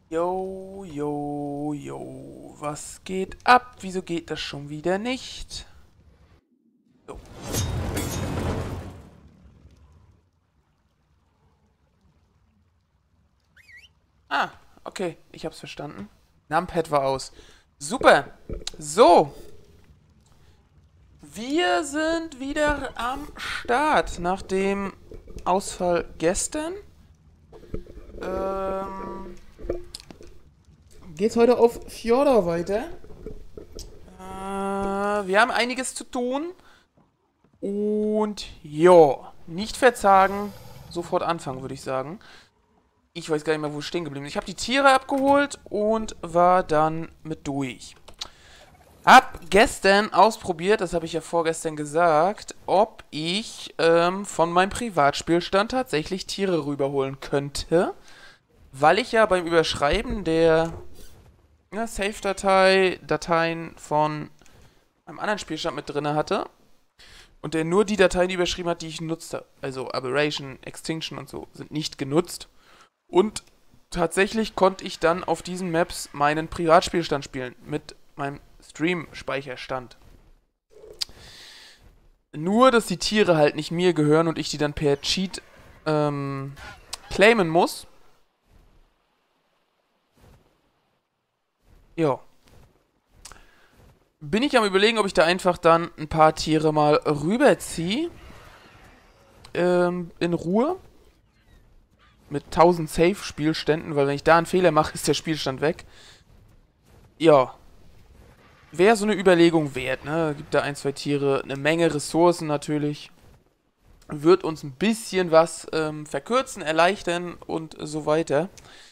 Yo, yo, yo. Was geht ab? Wieso geht das schon wieder nicht? So. Ah, okay. Ich hab's verstanden. Numpad war aus. Super. So. Wir sind wieder am Start nach dem Ausfall gestern. Geht's heute auf Fjordor weiter? Wir haben einiges zu tun. Und ja, nicht verzagen, sofort anfangen, würde ich sagen. Ich weiß gar nicht mehr, wo ich stehen geblieben bin. Ich habe die Tiere abgeholt und war dann mit durch. Hab gestern ausprobiert, das habe ich ja vorgestern gesagt, ob ich von meinem Privatspielstand tatsächlich Tiere rüberholen könnte. Weil ich ja beim Überschreiben der Save-Dateien von einem anderen Spielstand mit drin hatte. Und der nur die Dateien überschrieben hat, die ich nutzte. Also Aberration, Extinction und so sind nicht genutzt. Und tatsächlich konnte ich dann auf diesen Maps meinen Privatspielstand spielen. Mit meinem Stream-Speicherstand. Nur, dass die Tiere halt nicht mir gehören und ich die dann per Cheat claimen muss. Ja. Bin ich am Überlegen, ob ich da einfach dann ein paar Tiere mal rüberziehe. In Ruhe. Mit 1000 Safe-Spielständen, weil wenn ich da einen Fehler mache, ist der Spielstand weg. Ja. Wäre so eine Überlegung wert, ne? Gibt da ein, zwei Tiere, eine Menge Ressourcen natürlich. Wird uns ein bisschen was verkürzen, erleichtern und so weiter.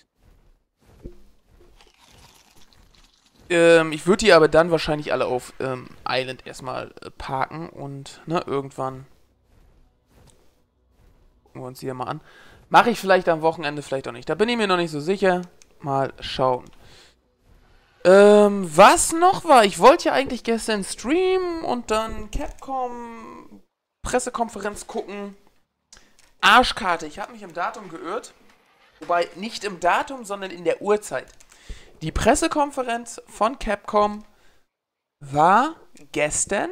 Ich würde die aber dann wahrscheinlich alle auf Island erstmal parken und ne, irgendwann gucken wir uns die ja mal an. Mache ich vielleicht am Wochenende, vielleicht auch nicht. Da bin ich mir noch nicht so sicher. Mal schauen. Was noch war? Ich wollte ja eigentlich gestern streamen und dann Capcom Pressekonferenz gucken. Arschkarte. Ich habe mich im Datum geirrt. Wobei nicht im Datum, sondern in der Uhrzeit. Die Pressekonferenz von Capcom war gestern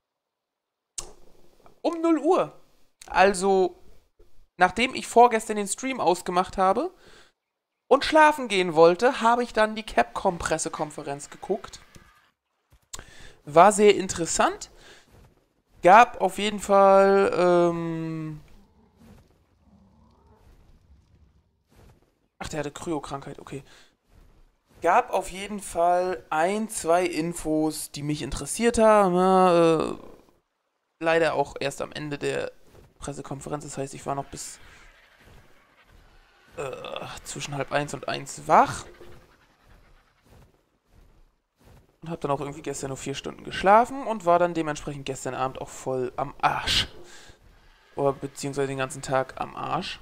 um 0 Uhr. Also, nachdem ich vorgestern den Stream ausgemacht habe und schlafen gehen wollte, habe ich dann die Capcom-Pressekonferenz geguckt. War sehr interessant. Gab auf jeden Fall, ach, der hatte Kryokrankheit, okay. Gab auf jeden Fall ein, zwei Infos, die mich interessiert haben. Leider auch erst am Ende der Pressekonferenz. Das heißt, ich war noch bis zwischen halb eins und eins wach. Und habe dann auch irgendwie gestern nur 4 Stunden geschlafen und war dann dementsprechend gestern Abend auch voll am Arsch. Oder beziehungsweise den ganzen Tag am Arsch.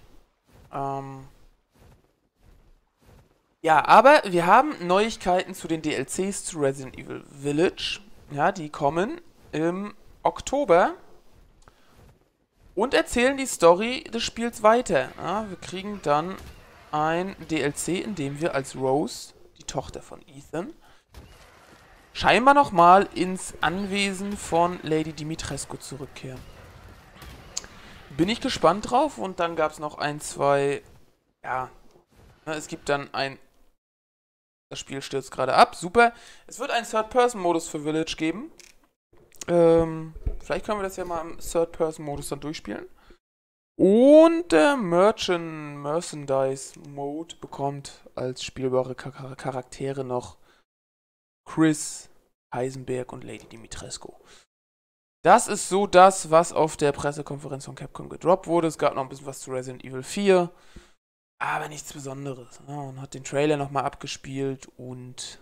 Ja, aber wir haben Neuigkeiten zu den DLCs zu Resident Evil Village. Ja, die kommen im Oktober und erzählen die Story des Spiels weiter. Ja, wir kriegen dann ein DLC, in dem wir als Rose, die Tochter von Ethan, scheinbar nochmal ins Anwesen von Lady Dimitrescu zurückkehren. Bin ich gespannt drauf und dann gab es noch ein, zwei, ja, es gibt dann ein, das Spiel stürzt gerade ab, super. Es wird einen Third-Person-Modus für Village geben. Vielleicht können wir das ja mal im Third-Person-Modus dann durchspielen. Und der Merchandise-Mode bekommt als spielbare Charaktere noch Chris, Heisenberg und Lady Dimitrescu. Das ist so das, was auf der Pressekonferenz von Capcom gedroppt wurde. Es gab noch ein bisschen was zu Resident Evil 4. Aber nichts Besonderes. Ja, und hat den Trailer nochmal abgespielt und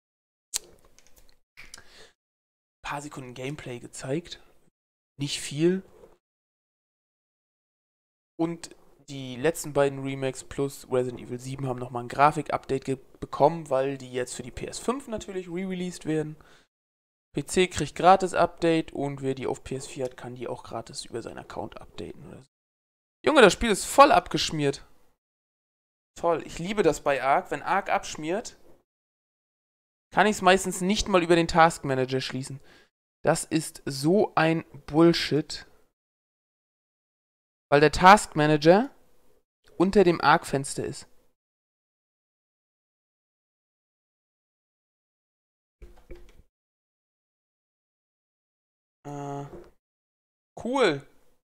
ein paar Sekunden Gameplay gezeigt. Nicht viel. Und die letzten beiden Remakes plus Resident Evil 7 haben nochmal ein Grafik-Update bekommen, weil die jetzt für die PS5 natürlich re-released werden. PC kriegt gratis Update und wer die auf PS4 hat, kann die auch gratis über seinen Account updaten. Junge, das Spiel ist voll abgeschmiert. Toll. Ich liebe das bei Arc. Wenn Arc abschmiert, kann ich es meistens nicht mal über den Task Manager schließen. Das ist so ein Bullshit. Weil der Task Manager unter dem Arc-Fenster ist. Cool.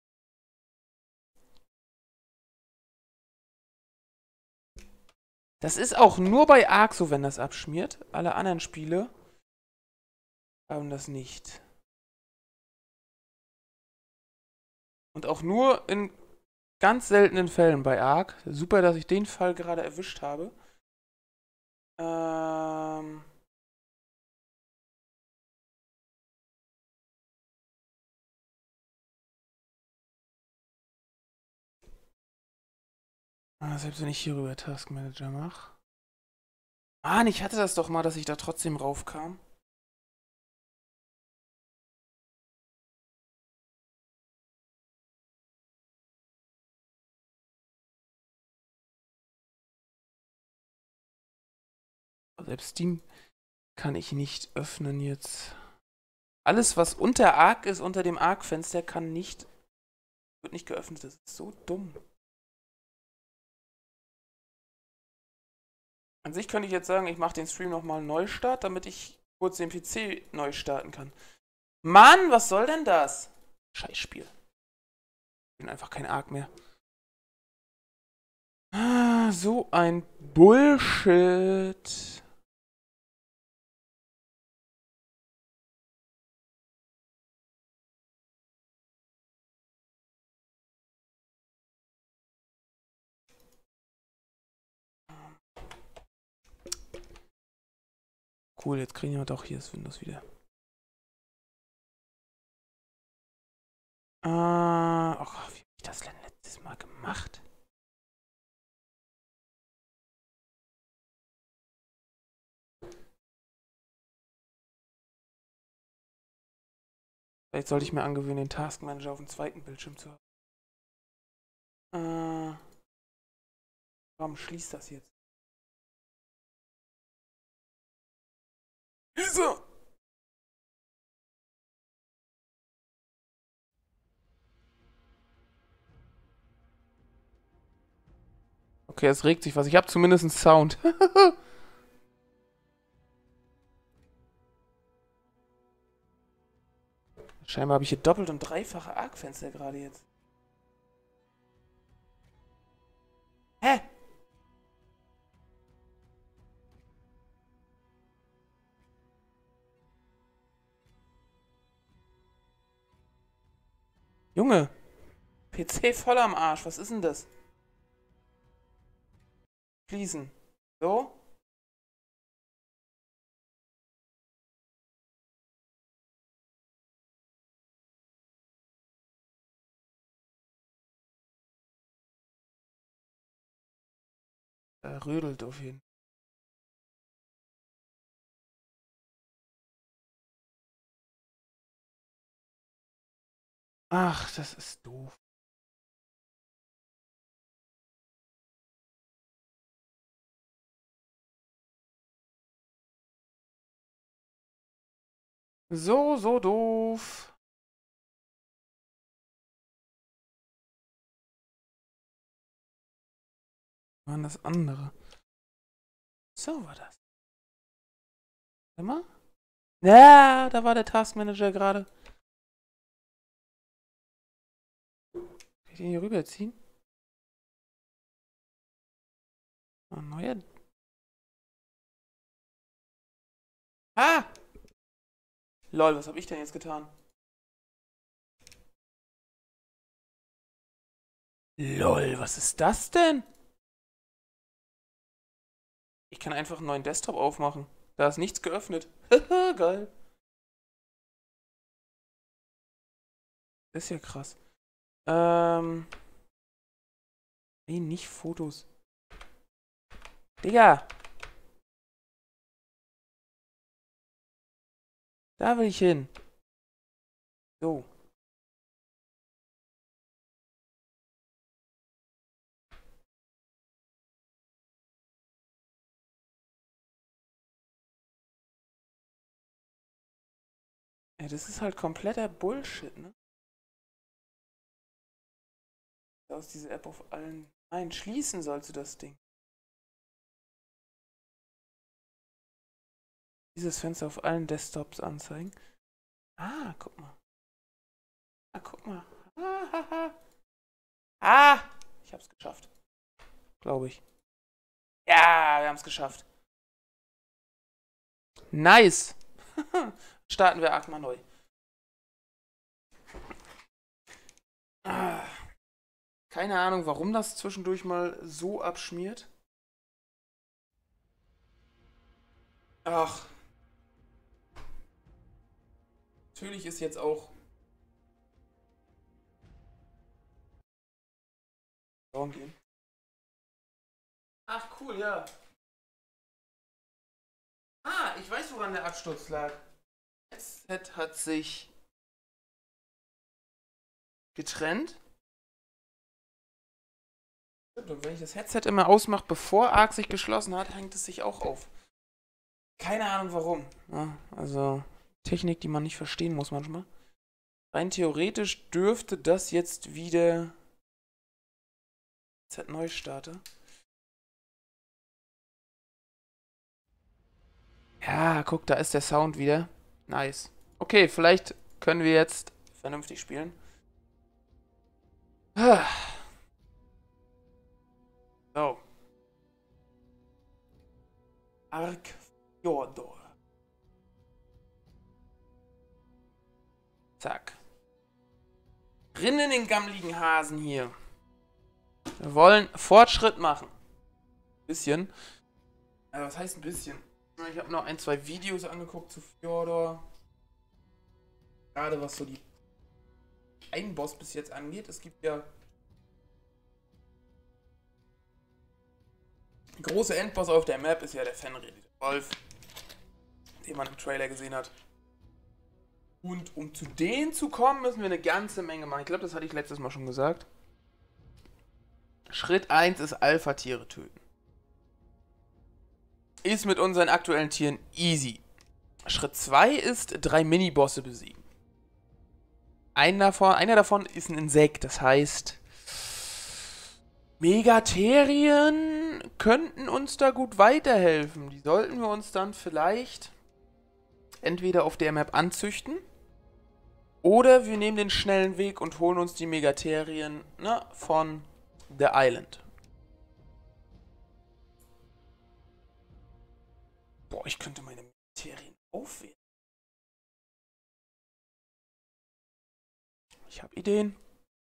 Das ist auch nur bei Arc so, wenn das abschmiert. Alle anderen Spiele haben das nicht. Und auch nur in ganz seltenen Fällen bei Arc. Super, dass ich den Fall gerade erwischt habe. Selbst wenn ich hier rüber Task Manager mache. Mann, ich hatte das doch mal, dass ich da trotzdem raufkam. Selbst Steam kann ich nicht öffnen jetzt. Alles, was unter Arc ist, unter dem Arc-Fenster, wird nicht geöffnet. Das ist so dumm. An sich könnte ich jetzt sagen, ich mache den Stream nochmal Neustart, damit ich kurz den PC neu starten kann. Mann, was soll denn das? Scheißspiel. Ich bin einfach kein Arc mehr. So ein Bullshit. Cool, jetzt kriegen wir doch hier das Windows wieder. Ach, wie habe ich das denn letztes Mal gemacht? Vielleicht sollte ich mir angewöhnen, den Task Manager auf dem zweiten Bildschirm zu haben. Warum schließt das jetzt? Wieso? Okay, es regt sich was. Ich habe zumindest einen Sound. Scheinbar habe ich hier doppelt und dreifache Arc-Fenster gerade jetzt. Hä? Junge. PC voll am Arsch. Was ist denn das? Schließen. So? Rödelt auf jeden Fall. Ach, das ist doof. So doof. Waren das andere? So war das. Warte mal. Ja, da war der Taskmanager gerade. Kann ich den hier rüberziehen? Oh, neuer. Ah! Lol, was habe ich denn jetzt getan? Lol, was ist das denn? Ich kann einfach einen neuen Desktop aufmachen. Da ist nichts geöffnet. Haha, geil. Das ist ja krass. Nee, nicht Fotos. Digga. Da will ich hin. So. Ja, das ist halt kompletter Bullshit, ne? Aus dieser App auf allen... Nein, schließen sollst du das Ding. Dieses Fenster auf allen Desktops anzeigen. Ah, guck mal. Ah, guck mal. Ah, ich hab's geschafft. Glaube ich. Ja, wir haben es geschafft. Nice. Starten wir Arc mal neu. Keine Ahnung, warum das zwischendurch mal so abschmiert. Ach. Natürlich ist jetzt auch... gehen. Ach, cool, ja. Ah, ich weiß, woran der Absturz lag. Das Headset hat sich getrennt. Und wenn ich das Headset immer ausmache, bevor Arc sich geschlossen hat, hängt es sich auch auf. Keine Ahnung warum. Ja, also Technik, die man nicht verstehen muss manchmal. Rein theoretisch dürfte das jetzt wieder Neustarter. Ja, guck, da ist der Sound wieder. Nice. Okay, vielleicht können wir jetzt vernünftig spielen. So. Arc Fjordor. Zack. Rinnen den gammeligen Hasen hier. Wir wollen Fortschritt machen. Bisschen. Also, was heißt ein bisschen? Ich habe noch ein, zwei Videos angeguckt zu Fjordor. Gerade was so die einen Boss bis jetzt angeht. Es gibt ja der große Endboss auf der Map ist ja der Fenrir, der Wolf, den man im Trailer gesehen hat. Und um zu denen zu kommen, müssen wir eine ganze Menge machen. Ich glaube, das hatte ich letztes Mal schon gesagt. Schritt 1 ist Alpha-Tiere töten. Ist mit unseren aktuellen Tieren easy. Schritt 2 ist 3 Minibosse besiegen. Einer davon ist ein Insekt, das heißt, Megaterien könnten uns da gut weiterhelfen. Die sollten wir uns dann vielleicht entweder auf der Map anzüchten oder wir nehmen den schnellen Weg und holen uns die Megaterien, ne, von The Island. Boah, ich könnte meine Megaterien aufwählen. Ich habe Ideen.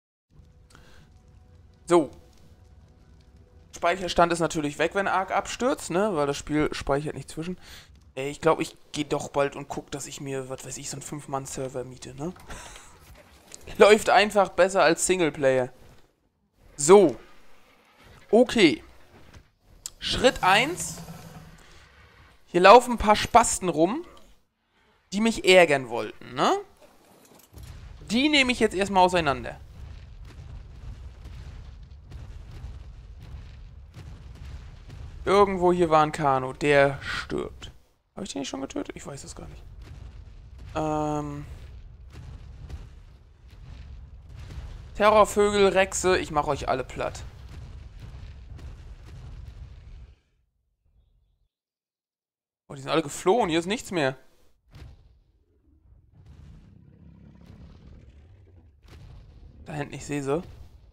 So. Speicherstand ist natürlich weg, wenn Arc abstürzt, ne? Weil das Spiel speichert nicht zwischen. Ey, ich glaube, ich gehe doch bald und gucke, dass ich mir, was weiß ich, so einen 5-Mann-Server miete, ne? Läuft einfach besser als Singleplayer. So. Okay. Schritt 1. Hier laufen ein paar Spasten rum, die mich ärgern wollten, ne? Die nehme ich jetzt erstmal auseinander. Irgendwo hier war ein Kano, der stirbt. Habe ich den nicht schon getötet? Ich weiß es gar nicht. Terrorvögel, Rechse, ich mache euch alle platt. Oh, die sind alle geflohen, hier ist nichts mehr. Da hinten, ich sehe sie.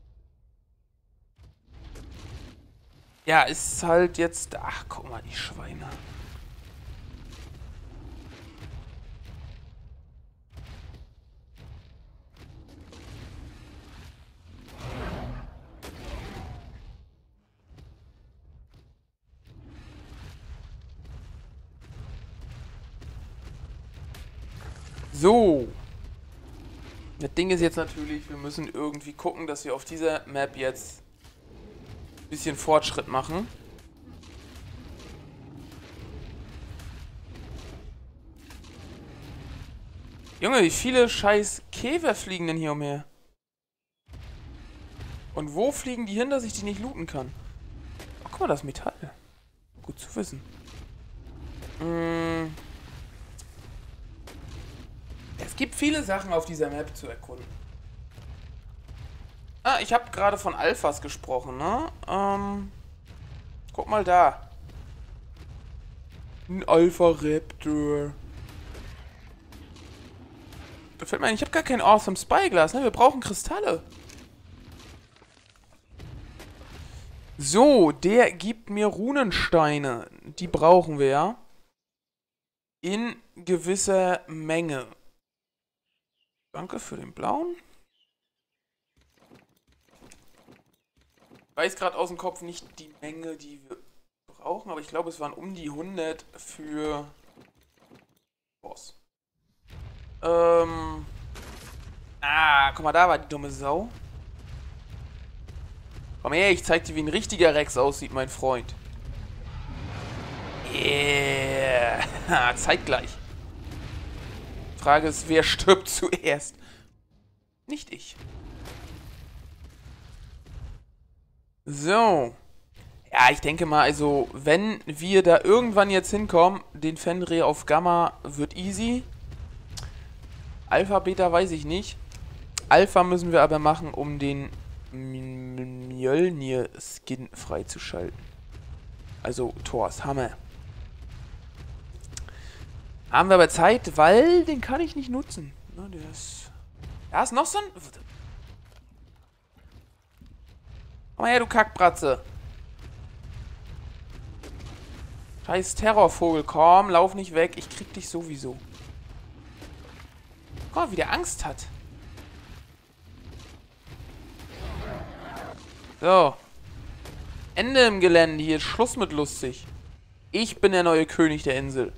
Ja, ist halt jetzt... Ach, guck mal, die Schweine. So. Das Ding ist jetzt natürlich, wir müssen irgendwie gucken, dass wir auf dieser Map jetzt ein bisschen Fortschritt machen. Junge, wie viele scheiß Käfer fliegen denn hier umher? Und wo fliegen die hin, dass ich die nicht looten kann? Oh, guck mal, das Metall. Gut zu wissen. Gibt viele Sachen auf dieser Map zu erkunden. Ah, ich habe gerade von Alphas gesprochen, ne? Guck mal da. Ein Alpha-Raptor. Da fällt mir ein, ich habe gar kein Awesome Spyglass, ne? Wir brauchen Kristalle. So, der gibt mir Runensteine. Die brauchen wir, ja. In gewisser Menge. Danke für den blauen. Ich weiß gerade aus dem Kopf nicht die Menge, die wir brauchen, aber ich glaube, es waren um die 100 für Boss. Guck mal, da war die dumme Sau. Komm her, ich zeig dir, wie ein richtiger Rex aussieht, mein Freund. Yeah. Zeitgleich. Frage ist, wer stirbt zuerst? Nicht ich. So. Ja, ich denke mal, also, wenn wir da irgendwann jetzt hinkommen, den Fenrir auf Gamma wird easy. Alpha, Beta weiß ich nicht. Alpha müssen wir aber machen, um den Mjölnir-Skin freizuschalten. Also, Thors Hammer. Haben wir aber Zeit, weil den kann ich nicht nutzen. Ne, der ist... Da ist noch so ein... Komm mal her, du Kackbratze. Scheiß Terrorvogel, komm, lauf nicht weg. Ich krieg dich sowieso. Guck mal, wie der Angst hat. So. Ende im Gelände. Hier ist Schluss mit lustig. Ich bin der neue König der Insel.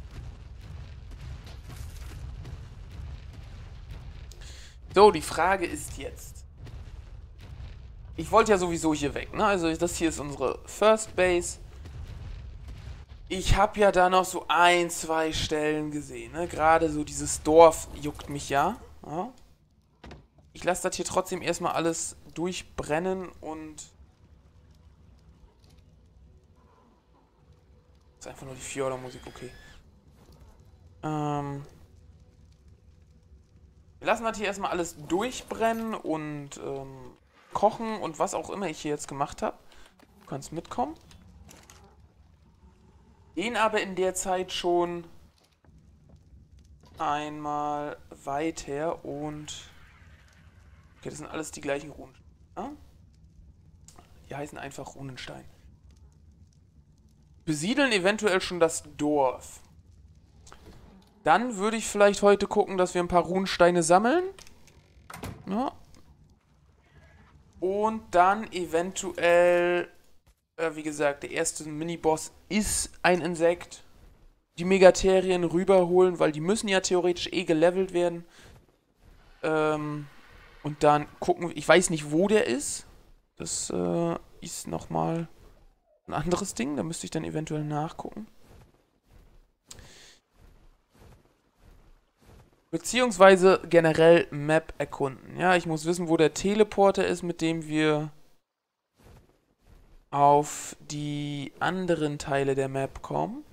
So, die Frage ist jetzt. Ich wollte ja sowieso hier weg, ne? Also das hier ist unsere First Base. Ich habe ja da noch so 1, 2 Stellen gesehen, ne? Gerade so dieses Dorf juckt mich ja. Ja? Ich lasse das hier trotzdem erstmal alles durchbrennen und... Das ist einfach nur die Fjorder-Musik, okay. Wir lassen das hier erstmal alles durchbrennen und kochen und was auch immer ich hier jetzt gemacht habe. Du kannst mitkommen. Gehen aber in der Zeit schon einmal weiter und... Okay, das sind alles die gleichen Runen. Ja? Die heißen einfach Runenstein. Besiedeln eventuell schon das Dorf. Dann würde ich vielleicht heute gucken, dass wir ein paar Runensteine sammeln. Ja. Und dann eventuell, wie gesagt, der erste Miniboss ist ein Insekt. Die Megaterien rüberholen, weil die müssen ja theoretisch eh gelevelt werden. Und dann gucken, ich weiß nicht, wo der ist. Das ist nochmal ein anderes Ding, da müsste ich dann eventuell nachgucken. Beziehungsweise generell Map erkunden. Ja, ich muss wissen, wo der Teleporter ist, mit dem wir auf die anderen Teile der Map kommen.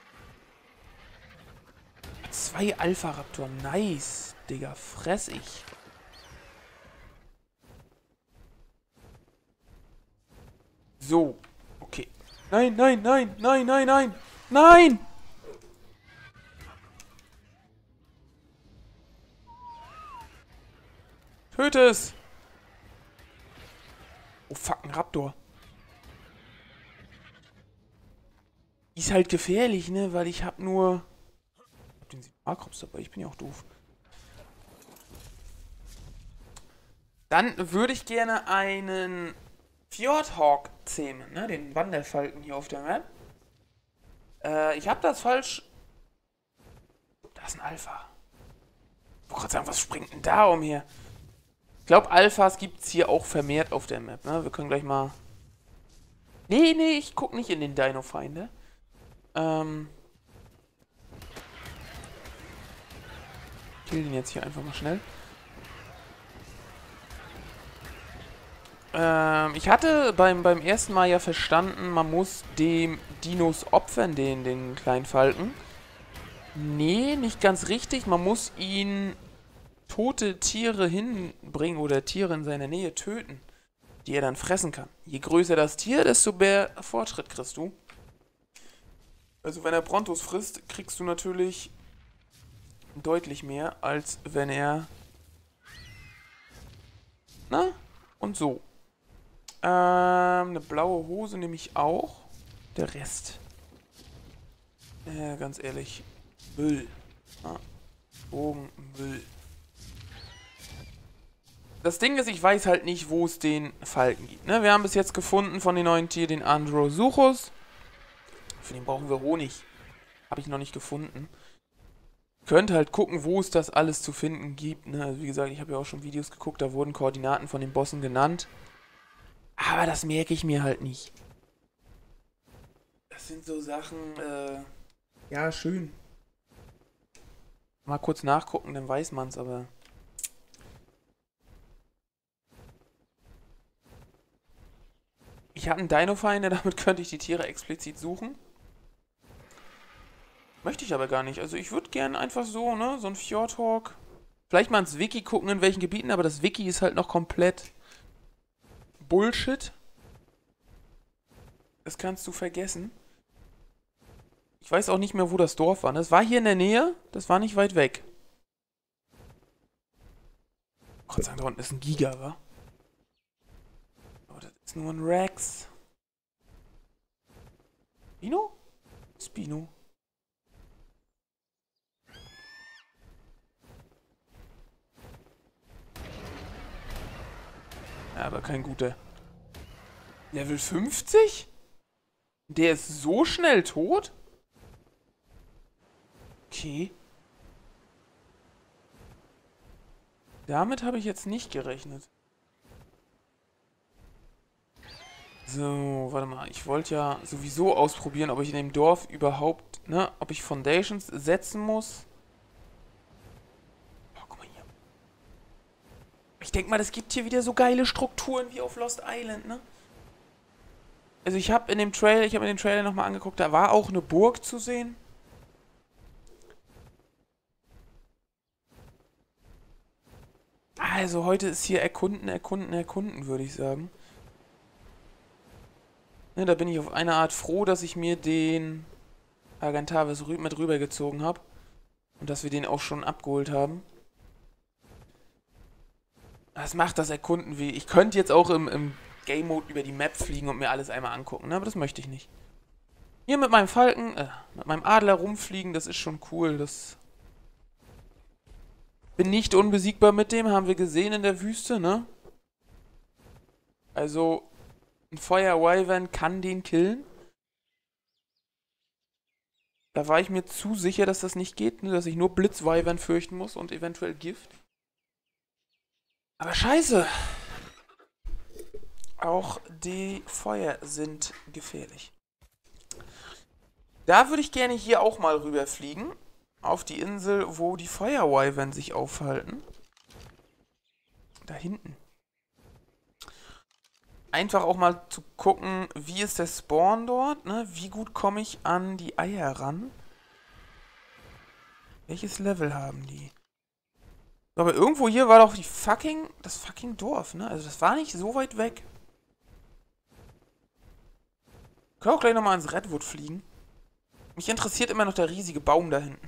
2 Alpha-Raptoren. Nice, Digga. Fress ich. So. Okay. Nein, nein, nein, nein, nein, nein. Nein! Töte es! Oh fuck, ein Raptor. Ist halt gefährlich, ne? Weil ich hab nur... Ich hab den Makrops dabei, ich bin ja auch doof. Dann würde ich gerne einen Fjordhawk zähmen, ne? Den Wanderfalken hier auf der Map. Ich hab das falsch... Da ist ein Alpha. Ich wollte gerade sagen, was springt denn da umher? Ich glaube, Alphas gibt es hier auch vermehrt auf der Map, ne? Wir können gleich mal... Nee, nee, ich guck nicht in den Dino-Feinde. Kill den jetzt hier einfach mal schnell. Ich hatte beim ersten Mal ja verstanden, man muss dem Dinos opfern, den kleinen Falken. Nee, nicht ganz richtig. Man muss ihn tote Tiere hinbringen oder Tiere in seiner Nähe töten, die er dann fressen kann. Je größer das Tier, desto mehr Fortschritt kriegst du. Also wenn er Brontos frisst, kriegst du natürlich deutlich mehr, als wenn er... Na? Und so. Eine blaue Hose nehme ich auch. Der Rest. Ganz ehrlich. Müll. Ja. Bogen, Müll. Das Ding ist, ich weiß halt nicht, wo es den Falken gibt. Ne? Wir haben bis jetzt gefunden von den neuen Tieren den Androsuchus. Für den brauchen wir Honig. Habe ich noch nicht gefunden. Könnt halt gucken, wo es das alles zu finden gibt. Ne? Also wie gesagt, ich habe ja auch schon Videos geguckt, da wurden Koordinaten von den Bossen genannt. Aber das merke ich mir halt nicht. Das sind so Sachen, ja, schön. Mal kurz nachgucken, dann weiß man's, aber... Ich habe einen Dino-Finder, damit könnte ich die Tiere explizit suchen. Möchte ich aber gar nicht. Also ich würde gerne einfach so, ne, so ein Fjordhawk. Vielleicht mal ins Wiki gucken, in welchen Gebieten, aber das Wiki ist halt noch komplett Bullshit. Das kannst du vergessen. Ich weiß auch nicht mehr, wo das Dorf war. Das war hier in der Nähe, das war nicht weit weg. Gott sei Dank, da unten ist ein Giga, wa? Aber das ist nur ein Rex. Spino? Spino. Ja, aber kein guter. Level 50? Der ist so schnell tot? Okay. Damit habe ich jetzt nicht gerechnet. So, warte mal. Ich wollte ja sowieso ausprobieren, ob ich in dem Dorf überhaupt, ne, ob ich Foundations setzen muss. Oh, guck mal hier. Ich denke mal, das gibt hier wieder so geile Strukturen wie auf Lost Island, ne? Also ich habe mir den Trailer nochmal angeguckt, da war auch eine Burg zu sehen. Also heute ist hier erkunden, erkunden, erkunden, würde ich sagen. Ne, da bin ich auf eine Art froh, dass ich mir den Argentavis mit rübergezogen habe. Und dass wir den auch schon abgeholt haben. Das macht das Erkunden wie... Ich könnte jetzt auch im Game Mode über die Map fliegen und mir alles einmal angucken, ne? Aber das möchte ich nicht. Hier mit meinem Falken, mit meinem Adler rumfliegen, das ist schon cool. Das... Bin nicht unbesiegbar mit dem, haben wir gesehen in der Wüste, ne? Also, ein Feuer-Wyvern kann den killen. Da war ich mir zu sicher, dass das nicht geht, ne? Dass ich nur Blitz-Wyvern fürchten muss und eventuell Gift. Aber scheiße! Auch die Feuer sind gefährlich. Da würde ich gerne hier auch mal rüberfliegen. Auf die Insel, wo die Feuer-Wyvern sich aufhalten. Da hinten. Einfach auch mal zu gucken, wie ist der Spawn dort, ne? Wie gut komme ich an die Eier ran? Welches Level haben die? Aber irgendwo hier war doch das fucking Dorf, ne? Also das war nicht so weit weg. Können wir auch gleich nochmal ins Redwood fliegen. Mich interessiert immer noch der riesige Baum da hinten.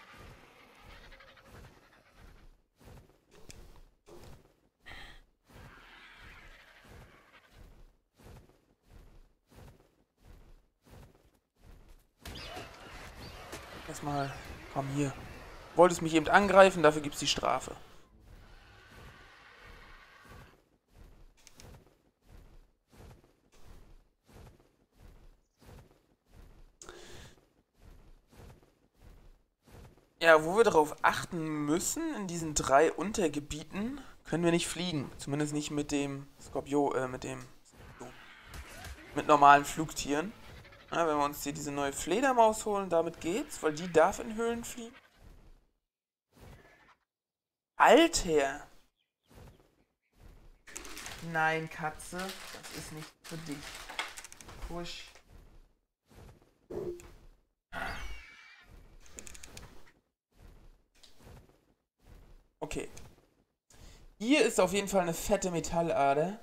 Erstmal, komm hier. Wolltest mich eben angreifen, dafür gibt's die Strafe. Ja, wo wir darauf achten müssen, in diesen 3 Untergebieten, können wir nicht fliegen. Zumindest nicht mit dem mit normalen Flugtieren. Ja, wenn wir uns hier diese neue Fledermaus holen, damit geht's, weil die darf in Höhlen fliegen. Alter! Nein, Katze, das ist nicht für dich. Push. Okay. Hier ist auf jeden Fall eine fette Metallader.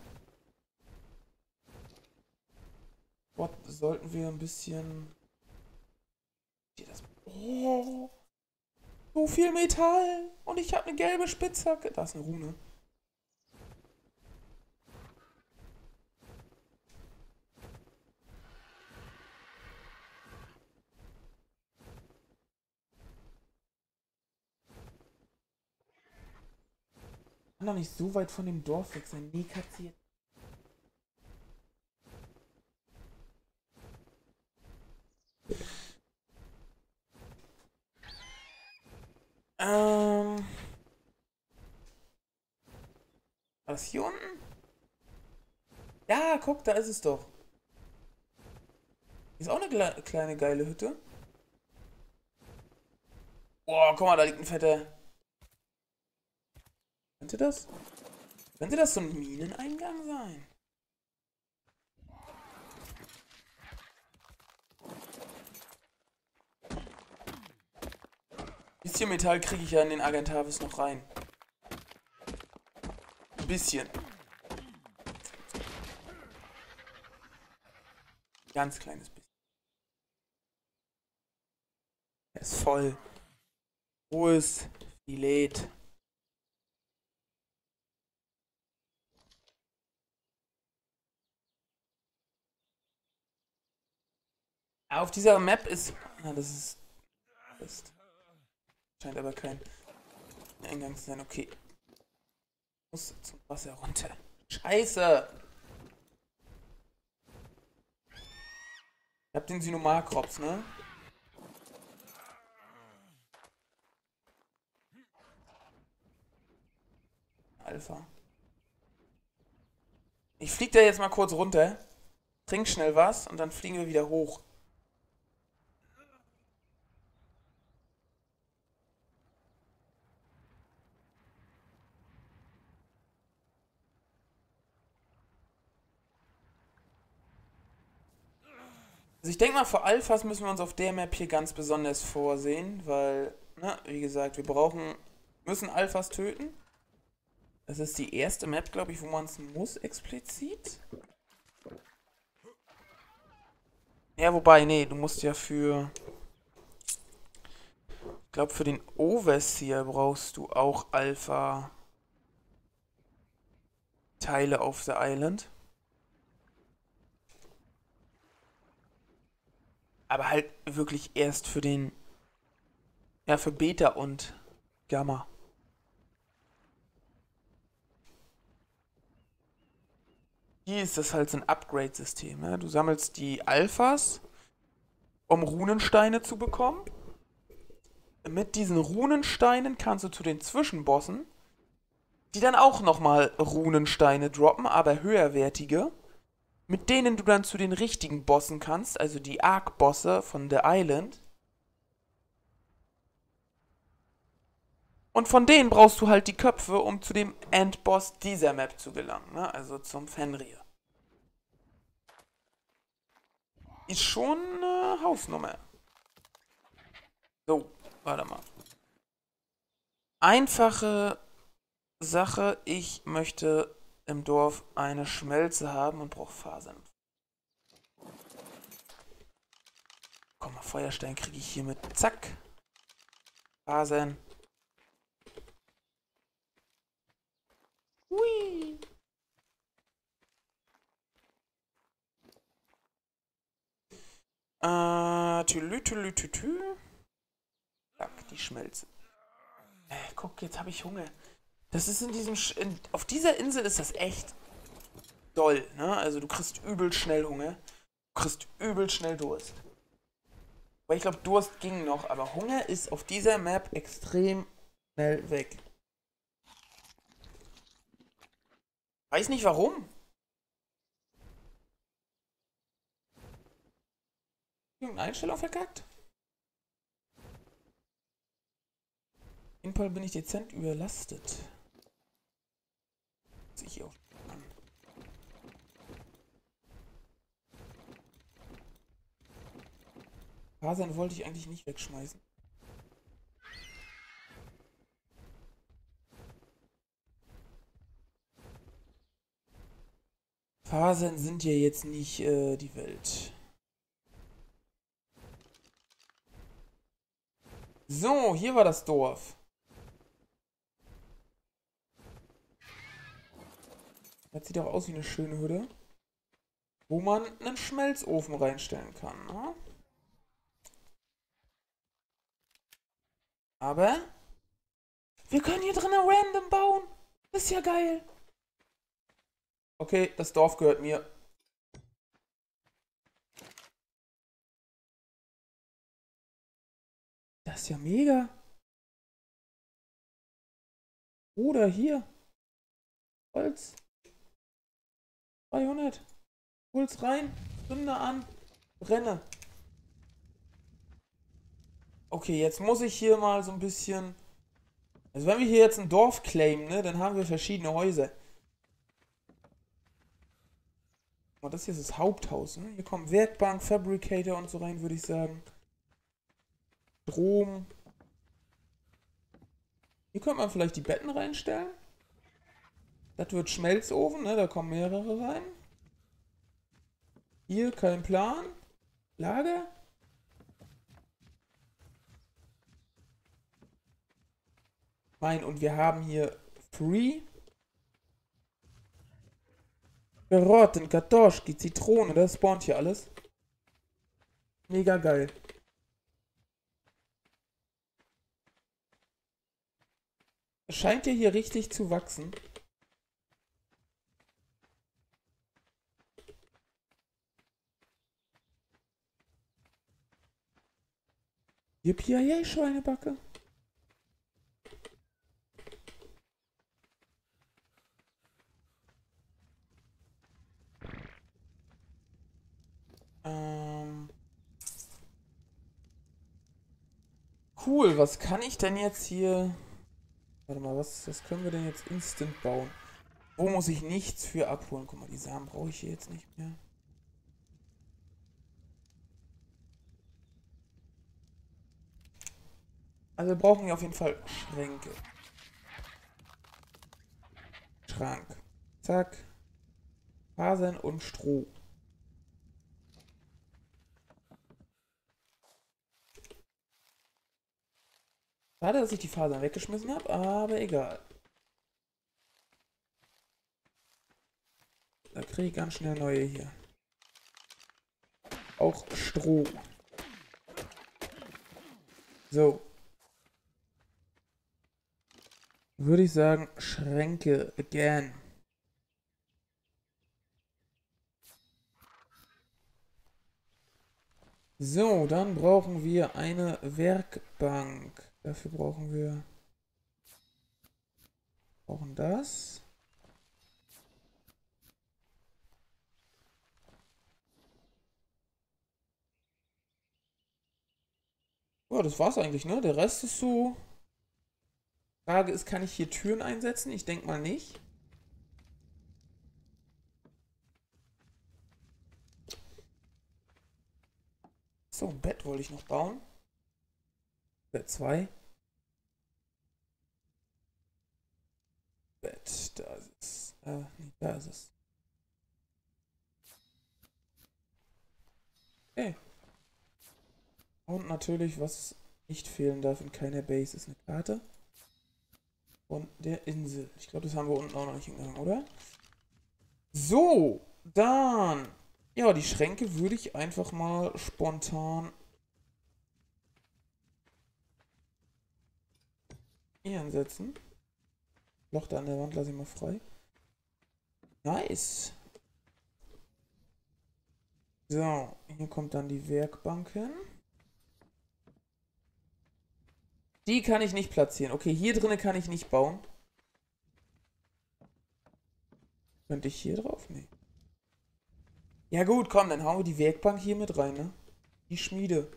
Dort sollten wir ein bisschen... Oh, so viel Metall. Und ich habe eine gelbe Spitzhacke. Da ist eine Rune. Kann doch nicht so weit von dem Dorf weg sein. Nee, Katze. War das hier unten? Ja, guck, da ist es doch. Ist auch eine kleine geile Hütte. Boah, guck mal, da liegt ein fetter. Könnte das? Könnte das so ein Mineneingang sein? Bisschen Metall kriege ich ja in den Argentavis noch rein. Ein bisschen. Ganz kleines bisschen. Er ist voll. Rohes Filet. Auf dieser Map ist... Ah, das ist... Scheint aber kein Eingang zu sein. Okay. Muss zum Wasser runter. Scheiße! Ich hab den Synomarkrops, ne? Alpha. Ich flieg da jetzt mal kurz runter. Trink schnell was und dann fliegen wir wieder hoch. Also ich denke mal, vor Alphas müssen wir uns auf der Map hier ganz besonders vorsehen, weil, ne, wie gesagt, müssen Alphas töten. Das ist die erste Map, glaube ich, wo man es muss explizit. Ja, wobei, nee, du musst ja für... Ich glaube, für den Overseer brauchst du auch Alpha-Teile auf the Island. Aber halt wirklich erst für den... Ja, für Beta und Gamma. Hier ist das halt so ein Upgrade-System. Ne? Du sammelst die Alphas, um Runensteine zu bekommen. Mit diesen Runensteinen kannst du zu den Zwischenbossen, die dann auch nochmal Runensteine droppen, aber höherwertige, mit denen du dann zu den richtigen Bossen kannst, also die Arc-Bosse von The Island. Und von denen brauchst du halt die Köpfe, um zu dem Endboss dieser Map zu gelangen, ne? Also zum Fenrir. Ist schon eine Hausnummer. So, warte mal. Einfache Sache, ich möchte im Dorf eine Schmelze haben und brauche Fasern. Komm mal, Feuerstein kriege ich hiermit. Zack. Fasern. Hui. Tülü. Zack, die Schmelze. Guck, jetzt habe ich Hunger. Das ist auf dieser Insel ist das echt doll, ne? Also du kriegst übel schnell Hunger. Du kriegst übel schnell Durst. Weil ich glaube, Durst ging noch, aber Hunger ist auf dieser Map extrem schnell weg. Weiß nicht warum. Irgendeine Einstellung verkackt? Auf jeden Fall bin ich dezent überlastet. Sehe ich auch an. Fasern wollte ich eigentlich nicht wegschmeißen. Hasen sind ja jetzt nicht die Welt. So, hier war das Dorf. Das sieht auch aus wie eine schöne Hütte, wo man einen Schmelzofen reinstellen kann. Ne? Aber wir können hier drinnen random bauen. Das ist ja geil. Okay, das Dorf gehört mir. Das ist ja mega. Oder hier. Holz. 300. Hol's rein. Zünde an. Brenne. Okay, jetzt muss ich hier mal so ein bisschen... Also wenn wir hier jetzt ein Dorf claimen, ne, dann haben wir verschiedene Häuser. Und das hier ist das Haupthaus, ne? Hier kommen Werkbank, Fabricator und so rein, würde ich sagen. Strom. Hier könnte man vielleicht die Betten reinstellen. Das wird Schmelzofen, ne? Da kommen mehrere rein. Hier kein Plan. Lager. Mein, und wir haben hier Free. Karotten, Kartoschki, Zitrone, das spawnt hier alles. Mega geil. Es scheint ja hier richtig zu wachsen. Yippie, Schweinebacke. Cool, was kann ich denn jetzt hier... Warte mal, was können wir denn jetzt instant bauen? Wo muss ich nichts für abholen? Guck mal, die Samen brauche ich hier jetzt nicht mehr. Also wir brauchen hier auf jeden Fall Schränke. Schrank. Zack. Fasern und Stroh. Schade, dass ich die Fasern weggeschmissen habe, aber egal. Da kriege ich ganz schnell neue hier. Auch Stroh. So. Würde ich sagen, Schränke again. So, dann brauchen wir eine Werkbank. Dafür brauchen das. Ja, das war's eigentlich, ne? Der Rest ist so... Frage ist, kann ich hier Türen einsetzen? Ich denke mal nicht. So, ein Bett wollte ich noch bauen. Bett 2. Bett, da ist es. Nee, da ist es. Okay. Und natürlich, was nicht fehlen darf in keiner Base, ist eine Karte. Von der Insel. Ich glaube, das haben wir unten auch noch nicht hingegangen, oder? So, dann. Ja, die Schränke würde ich einfach mal spontan hier hinsetzen. Loch da an der Wand lasse ich mal frei. Nice. So, hier kommt dann die Werkbank hin. Die kann ich nicht platzieren. Okay, hier drinnen kann ich nicht bauen. Könnte ich hier drauf? Nee. Ja gut, komm, dann hauen wir die Werkbank hier mit rein, ne? Die Schmiede.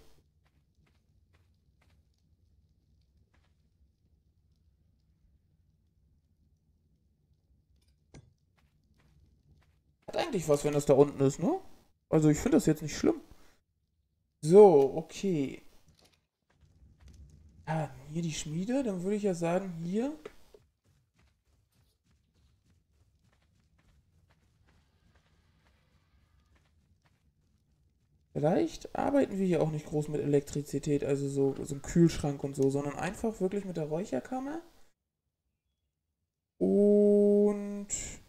Hat eigentlich was, wenn das da unten ist, ne? Also ich finde das jetzt nicht schlimm. So, okay. Ah, hier die Schmiede, dann würde ich ja sagen, hier. Vielleicht arbeiten wir hier auch nicht groß mit Elektrizität, also so ein Kühlschrank und so, sondern einfach wirklich mit der Räucherkammer. Und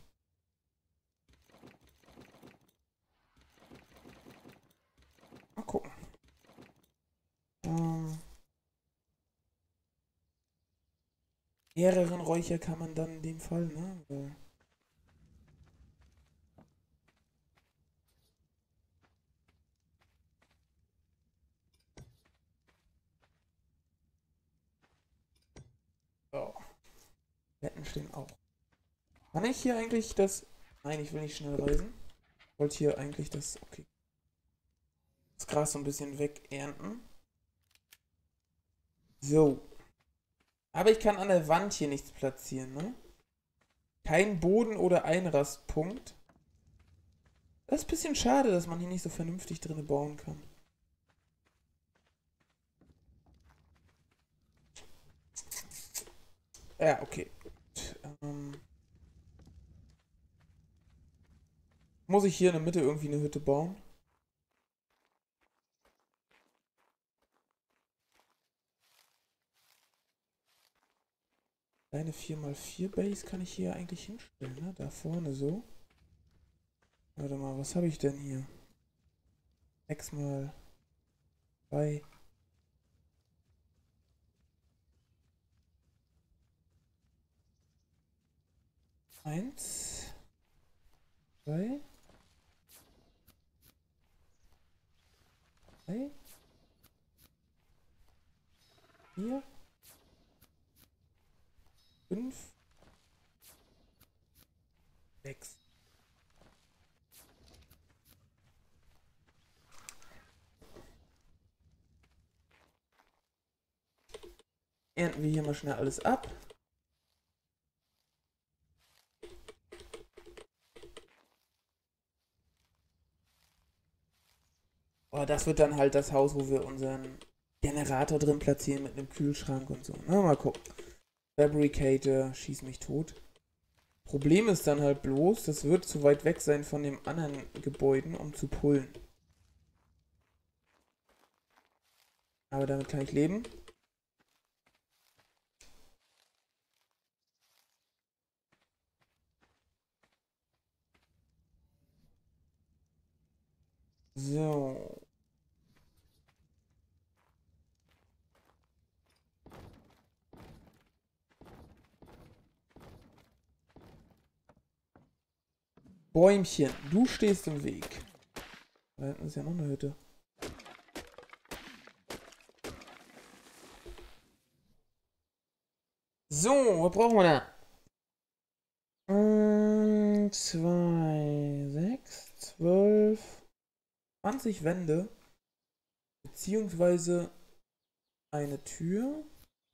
mal gucken. Mehreren Räucherkammern dann in dem Fall, ne? So. Betten stehen auch. Kann ich hier eigentlich das... Nein, ich will nicht schnell reisen. Ich wollte hier eigentlich das... Okay. Das Gras so ein bisschen wegernten. So. Aber ich kann an der Wand hier nichts platzieren, ne? Kein Boden- oder Einrastpunkt. Das ist ein bisschen schade, dass man hier nicht so vernünftig drin bauen kann. Ja, okay. Ähm, muss ich hier in der Mitte irgendwie eine Hütte bauen? Eine 4x4 Base kann ich hier eigentlich hinstellen, ne? Da vorne so. Warte mal, was habe ich denn hier? 6x2. Eins, zwei, drei, vier, fünf, sechs. Ernten wir hier mal schnell alles ab. Oh, das wird dann halt das Haus, wo wir unseren Generator drin platzieren mit einem Kühlschrank und so. Na, mal gucken. Fabricator, schieß mich tot. Problem ist dann halt bloß, das wird zu weit weg sein von den anderen Gebäuden, um zu pullen. Aber damit kann ich leben. So. Bäumchen, du stehst im Weg. Da hinten ist ja noch eine Hütte. So, was brauchen wir da? 2, 6, 12, 20 Wände. Beziehungsweise eine Tür.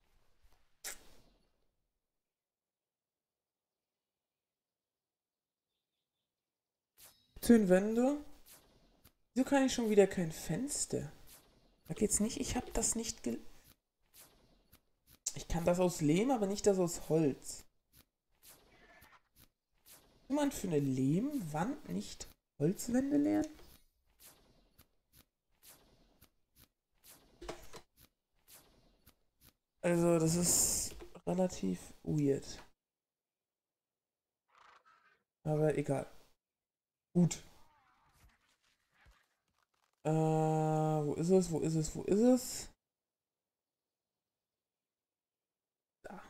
10 Wände. Wieso kann ich schon wieder kein Fenster? Sag jetzt nicht, ich habe das nicht gel... Ich kann das aus Lehm, aber nicht das aus Holz. Kann man für eine Lehmwand nicht Holzwände lernen? Also, das ist relativ weird. Aber egal. Gut. Wo ist es? Wo ist es? Wo ist es? Da.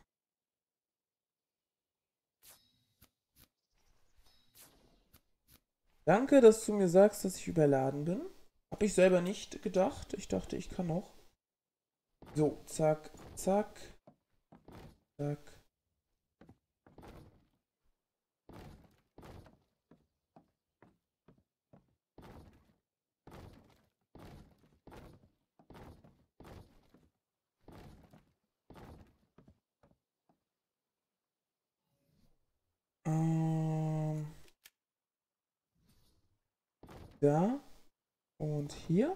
Danke, dass du mir sagst, dass ich überladen bin. Hab ich selber nicht gedacht. Ich dachte, ich kann noch. So, zack, zack, zack. Da und hier.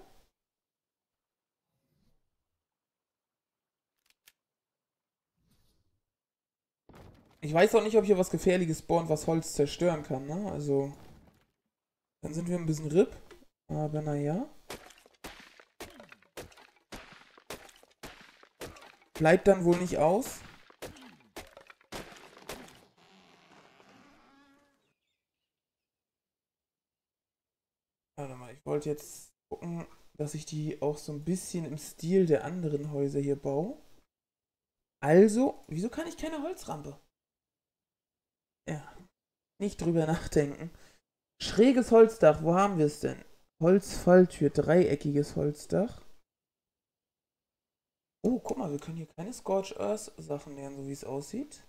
Ich weiß auch nicht, ob hier was Gefährliches spawnt, was Holz zerstören kann, ne? Also, dann sind wir ein bisschen RIP. Aber naja. Bleibt dann wohl nicht aus. Warte mal, ich wollte jetzt gucken, dass ich die auch so ein bisschen im Stil der anderen Häuser hier baue. Also, wieso kann ich keine Holzrampe? Ja, nicht drüber nachdenken. Schräges Holzdach, wo haben wir es denn? Holzfalltür, dreieckiges Holzdach. Oh, guck mal, wir können hier keine Scorched Earth Sachen lernen, so wie es aussieht.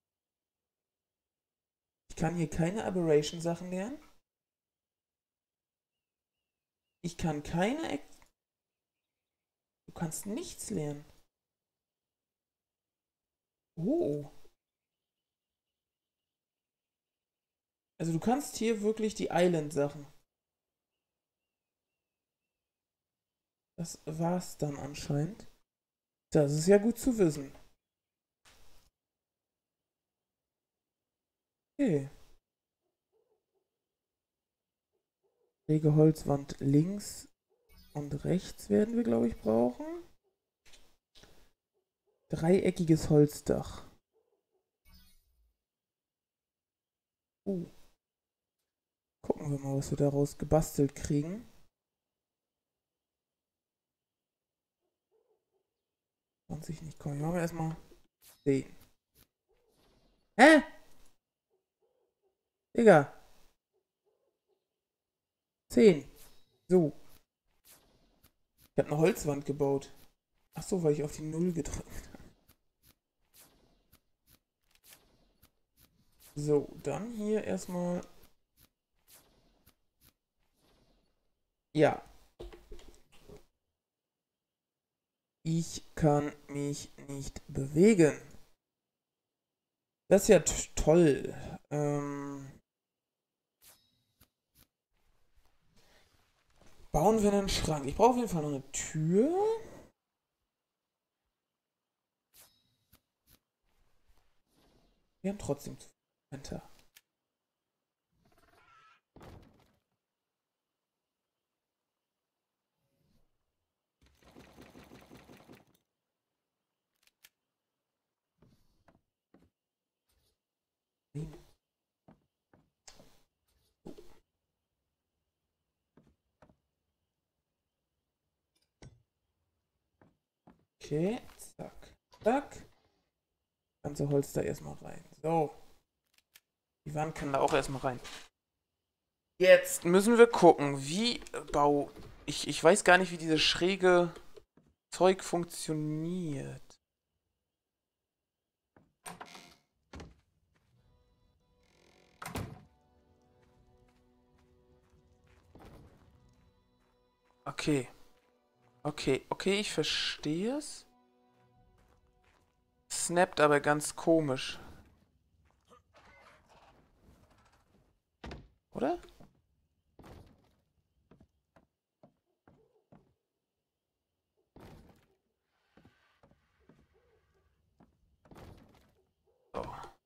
Ich kann hier keine Aberration Sachen lernen. Ich kann keine... Du kannst nichts lernen. Oh. Also du kannst hier wirklich die Island-Sachen. Das war's dann anscheinend. Das ist ja gut zu wissen. Okay. Schräge Holzwand links und rechts werden wir, glaube ich, brauchen. Dreieckiges Holzdach. Gucken wir mal, was wir daraus gebastelt kriegen. 20 nicht, komm, machen wir erstmal 10. Hä? Digga. 10. So. Ich habe eine Holzwand gebaut. Ach so, weil ich auf die Null gedrückt habe. So, dann hier erstmal. Ja. Ich kann mich nicht bewegen. Das ist ja toll. Bauen wir einen Schrank. Ich brauche auf jeden Fall noch eine Tür. Wir haben trotzdem zu viel Enter. Okay, zack, zack. Ganze Holz da erstmal rein. So. Die Wand kann da auch erstmal rein. Jetzt müssen wir gucken, wie Bau. Ich weiß gar nicht, wie dieses schräge Zeug funktioniert. Okay. Okay, ich verstehe es. Snappt aber ganz komisch. Oder? So.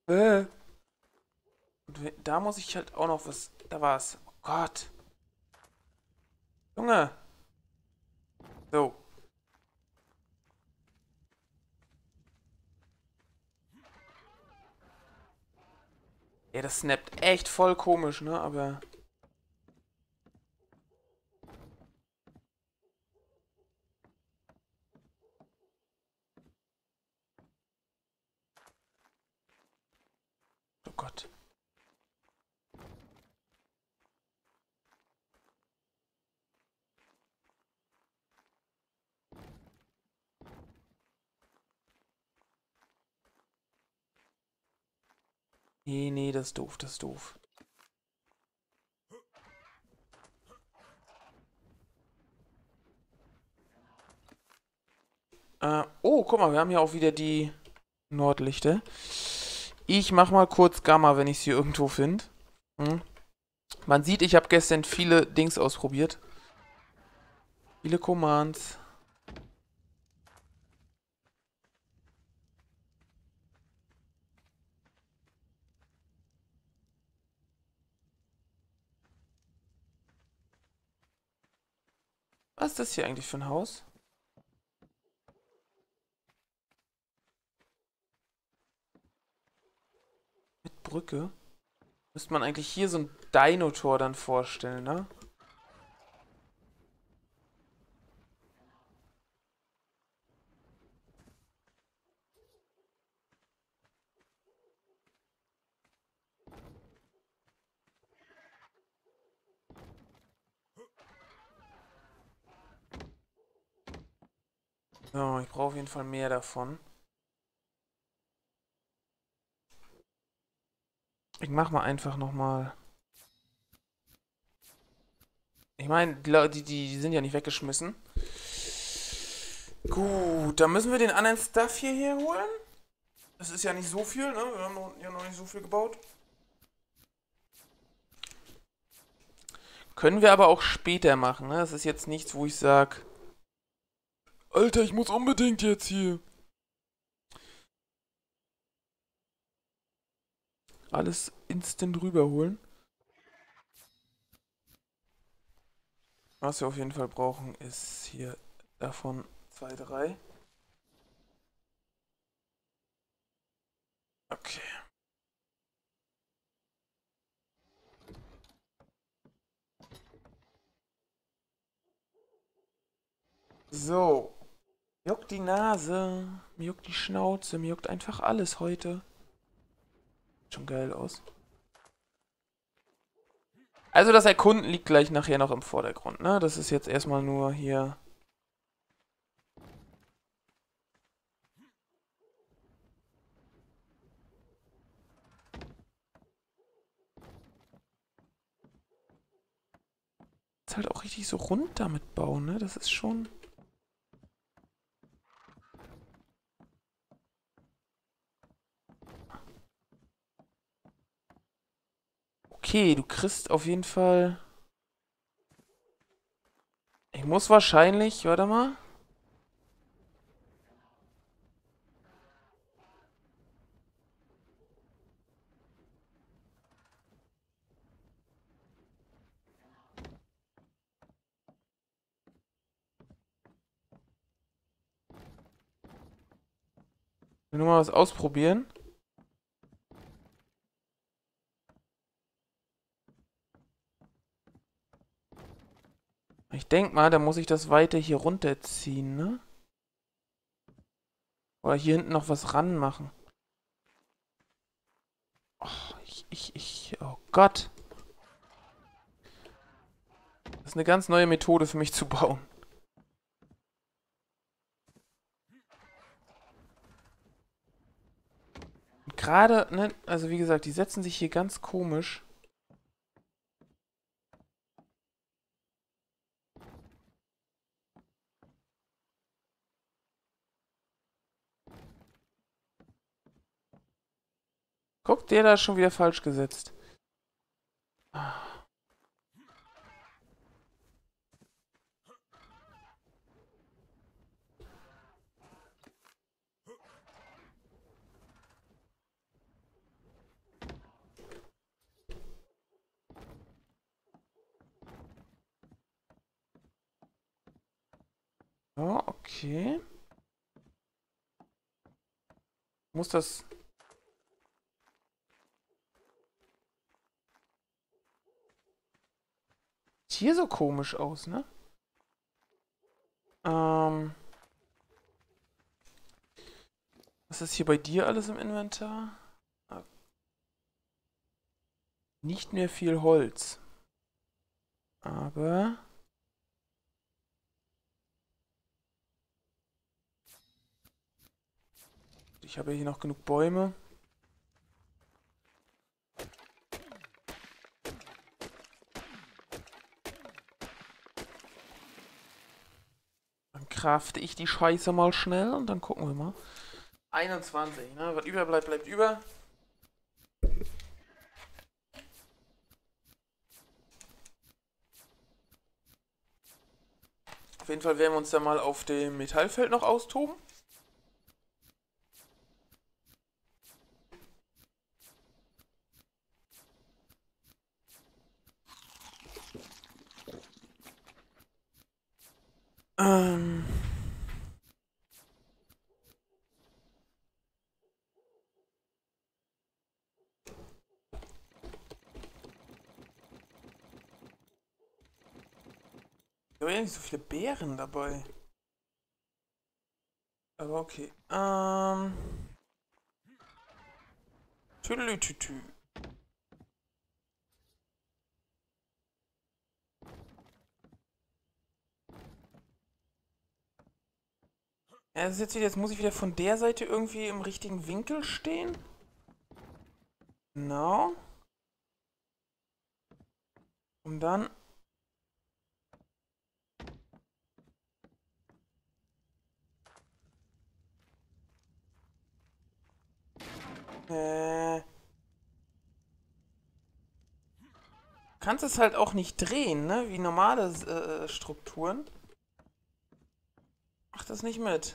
Und da muss ich halt auch noch was. Da war's. Oh Gott. Junge. So. Ja, das snappt echt voll komisch, ne? Aber. Oh Gott. Nee, das ist doof, das ist doof. Oh, guck mal, wir haben hier auch wieder die Nordlichter. Ich mach mal kurz Gamma, wenn ich sie irgendwo finde. Hm? Man sieht, ich habe gestern viele Dings ausprobiert. Viele Commands. Was ist das hier eigentlich für ein Haus? Mit Brücke? Müsste man eigentlich hier so ein Dino-Tor dann vorstellen, ne? So, ich brauche auf jeden Fall mehr davon. Ich mach mal einfach nochmal. Ich meine, die sind ja nicht weggeschmissen. Gut, dann müssen wir den anderen Stuff hier holen. Das ist ja nicht so viel, ne? Wir haben ja noch nicht so viel gebaut. Können wir aber auch später machen, ne? Das ist jetzt nichts, wo ich sag, Alter, ich muss unbedingt jetzt hier alles instant rüberholen. Was wir auf jeden Fall brauchen, ist hier davon 2, 3. Okay. So. Mir juckt die Nase, mir juckt die Schnauze, mir juckt einfach alles heute. Sieht schon geil aus. Also das Erkunden liegt gleich nachher noch im Vordergrund, ne? Das ist jetzt erstmal nur hier. Ist halt auch richtig so rund damit bauen, ne? Das ist schon. Okay, du kriegst auf jeden Fall. Ich muss wahrscheinlich, warte mal. Ich will nur mal was ausprobieren. Ich denke mal, da muss ich das weiter hier runterziehen, ne? Oder hier hinten noch was ranmachen. Oh, oh Gott. Das ist eine ganz neue Methode für mich zu bauen. Und gerade, ne, also wie gesagt, die setzen sich hier ganz komisch. Guck, der da ist schon wieder falsch gesetzt. Ja, okay. Muss das... Sieht hier so komisch aus, ne? Ähm... Was ist hier bei dir alles im Inventar? Ah, nicht mehr viel Holz. Aber... Ich habe ja hier noch genug Bäume. Dann crafte ich die Scheiße mal schnell und dann gucken wir mal. 21, ne? Was überbleibt, bleibt über. Auf jeden Fall werden wir uns dann mal auf dem Metallfeld noch austoben. Ähm. Da waren ja nicht so viele Beeren dabei. Aber okay. Tüdelütütü. Ja, das ist jetzt wieder, jetzt muss ich wieder von der Seite irgendwie im richtigen Winkel stehen. Genau. Und dann. Kannst es halt auch nicht drehen, ne? Wie normale Strukturen. Mach das nicht mit.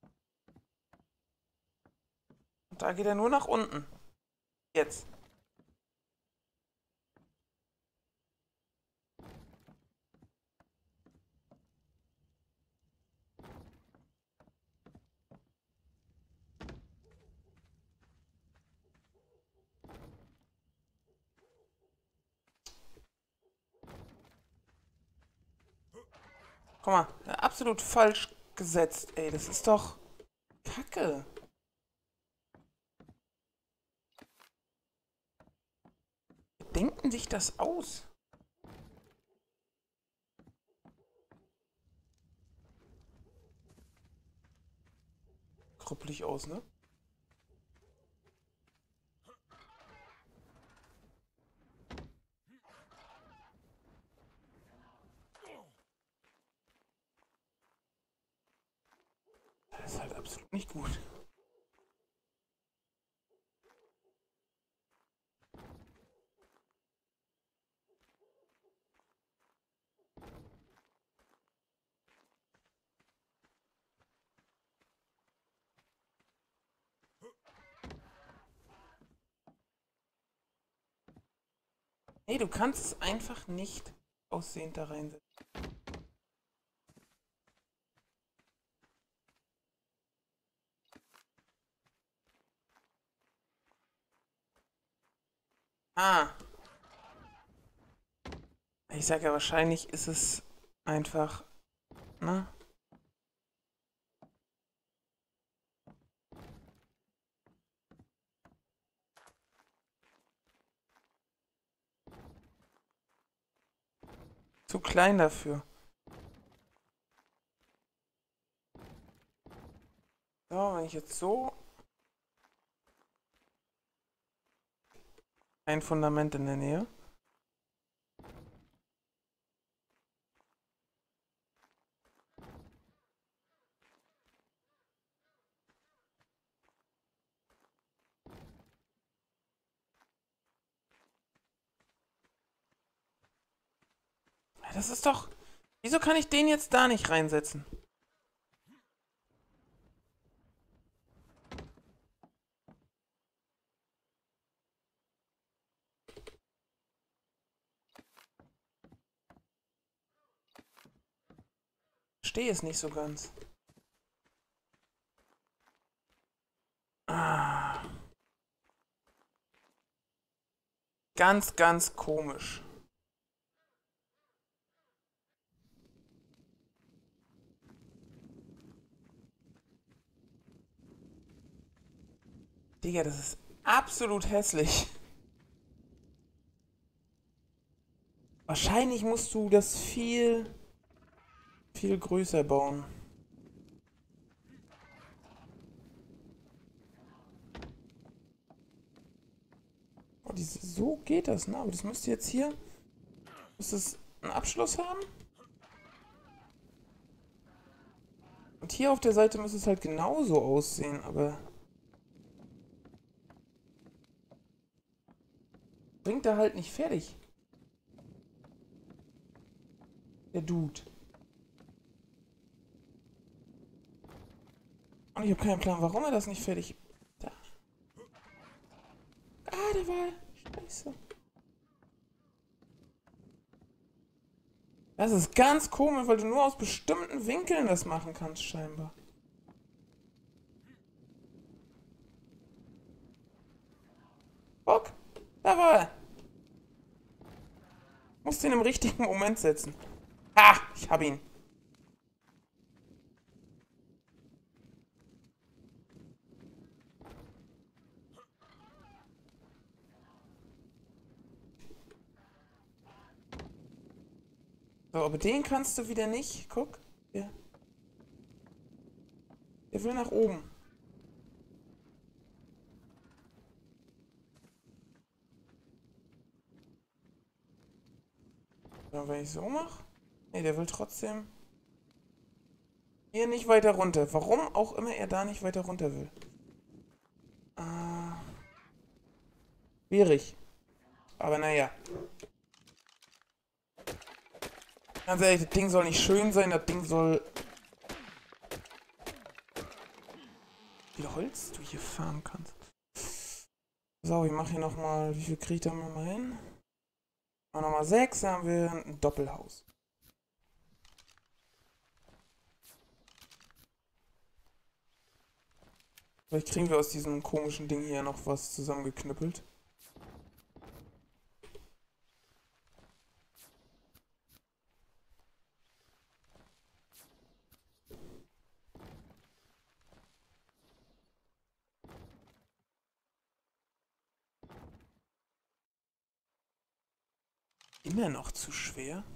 Und da geht er nur nach unten. Jetzt. Guck mal, absolut falsch gesetzt, ey. Das ist doch Kacke. Wie denken sich das aus? Krüppelig aus, ne? Das ist halt absolut nicht gut. Nee, du kannst es einfach nicht aussehend da reinsetzen. Ah. Ich sag ja, wahrscheinlich ist es einfach, ne? Zu klein dafür. So, wenn ich jetzt so ein Fundament in der Nähe. Ja, das ist doch. Wieso kann ich den jetzt da nicht reinsetzen? Verstehe es nicht so ganz. Ah. Ganz, ganz komisch. Digga, das ist absolut hässlich. Wahrscheinlich musst du das viel, viel größer bauen. Oh, so geht das, ne? Aber das müsste jetzt hier. Müsste es einen Abschluss haben? Und hier auf der Seite müsste es halt genauso aussehen, aber. Bringt er halt nicht fertig. Der Dude. Und ich habe keinen Plan, warum er das nicht fertig. Da. Ah, der war. Scheiße. Das ist ganz komisch, weil du nur aus bestimmten Winkeln das machen kannst, scheinbar. Guck, da war er. Musst ihn im richtigen Moment setzen. Ha, ich hab ihn. So, aber den kannst du wieder nicht. Guck. Der will nach oben. So, wenn ich so mache. Ne, der will trotzdem hier nicht weiter runter. Warum auch immer er da nicht weiter runter will. Schwierig. Aber naja. Ganz ehrlich, das Ding soll nicht schön sein, das Ding soll... Wie viel Holz du hier farmen kannst. So, ich mache hier nochmal... Wie viel kriege ich da mal hin? Nochmal 6, dann haben wir ein Doppelhaus. Vielleicht kriegen wir aus diesem komischen Ding hier noch was zusammengeknüppelt. Immer noch zu schwer.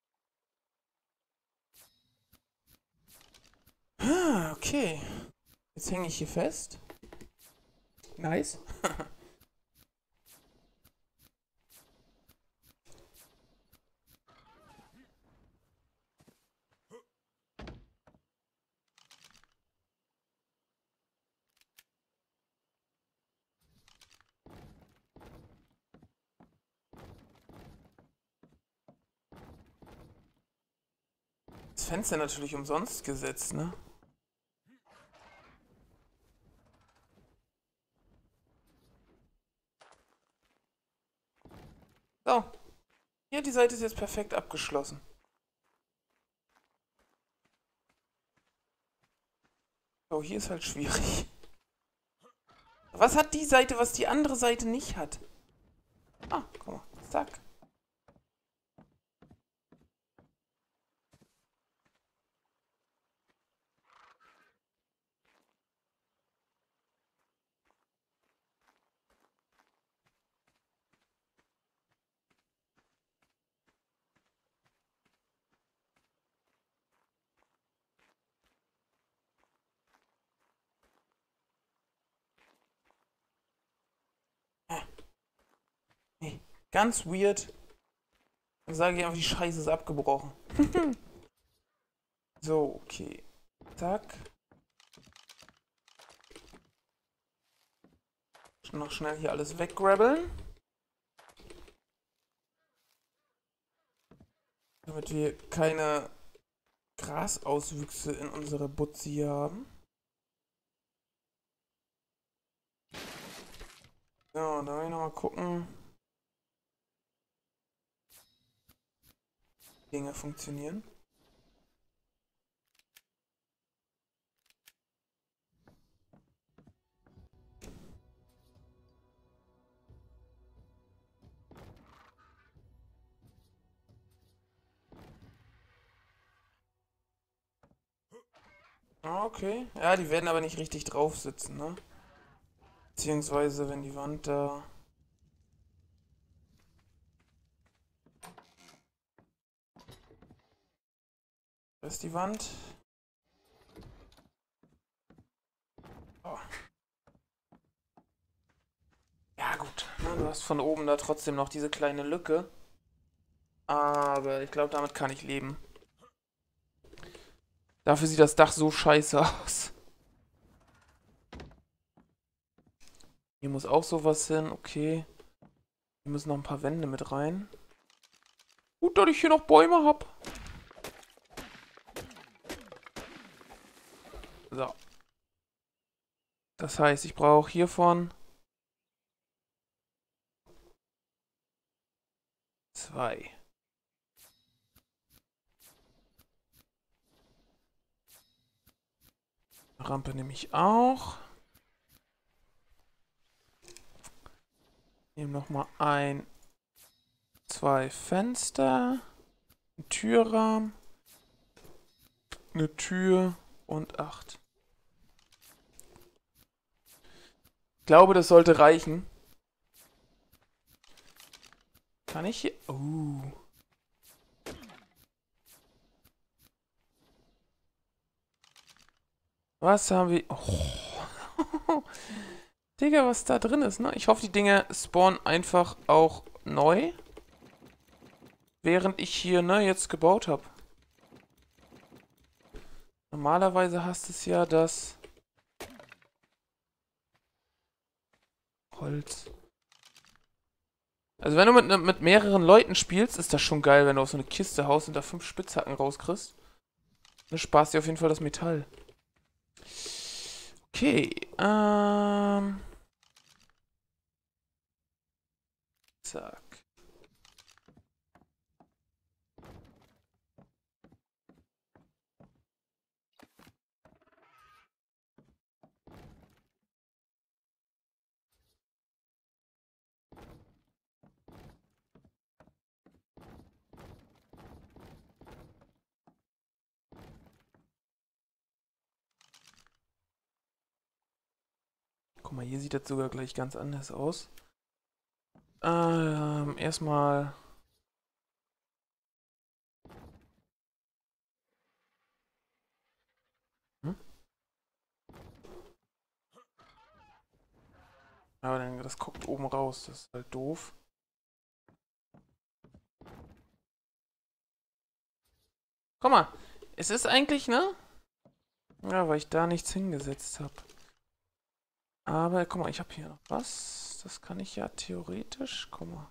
Ah, okay. Jetzt hänge ich hier fest. Nice. Das Fenster natürlich umsonst gesetzt, ne? So. Hier, die Seite ist jetzt perfekt abgeschlossen. So, hier ist halt schwierig. Was hat die Seite, was die andere Seite nicht hat? Ah, guck mal. Zack. Nee, ganz weird. Dann sage ich einfach, die Scheiße ist abgebrochen. So, okay. Zack. Noch schnell hier alles weggrabbeln. Damit wir keine Grasauswüchse in unserer Butze hier haben. So, da will ich nochmal gucken. Dinge funktionieren. Okay. Ja, die werden aber nicht richtig drauf sitzen, ne? Beziehungsweise, wenn die Wand da... Da ist die Wand. Oh. Ja, gut. Ne, du hast von oben da trotzdem noch diese kleine Lücke. Aber ich glaube, damit kann ich leben. Dafür sieht das Dach so scheiße aus. Hier muss auch sowas hin, okay. Hier müssen noch ein paar Wände mit rein. Gut, dass ich hier noch Bäume habe. So. Das heißt, ich brauche hiervon 2. Rampe nehme ich auch. Nehme nochmal ein, zwei Fenster, ein Türrahmen, eine Tür und 8. Ich glaube, das sollte reichen. Kann ich hier... Was haben wir... Oh. Digga, was da drin ist, ne? Ich hoffe, die Dinge spawnen einfach auch neu. Während ich hier, ne, jetzt gebaut habe. Normalerweise hast es ja das... Holz. Also wenn du mit mehreren Leuten spielst, ist das schon geil, wenn du auf so eine Kiste haust und da 5 Spitzhacken rauskriegst. Dann sparst dir auf jeden Fall das Metall. Okay, zack. Guck mal, hier sieht das sogar gleich ganz anders aus. Erstmal... Hm? Aber dann, das guckt oben raus, das ist halt doof. Guck mal, es ist eigentlich, ne? Ja, weil ich da nichts hingesetzt habe. Aber guck mal, ich habe hier noch was. Das kann ich ja theoretisch. Guck mal.